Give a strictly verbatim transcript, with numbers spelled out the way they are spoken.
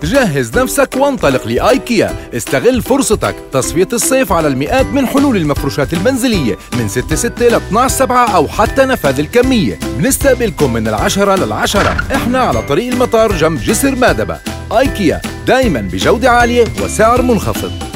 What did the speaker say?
جهز نفسك وانطلق لآيكيا، استغل فرصتك تصفية الصيف على المئات من حلول المفروشات المنزلية من ستة ستة ل اثنعش سبعة أو حتى نفاذ الكمية. بنستقبلكم من العشرة للعشرة، احنا على طريق المطار جنب جسر مادبة. آيكيا دايما بجودة عالية وسعر منخفض.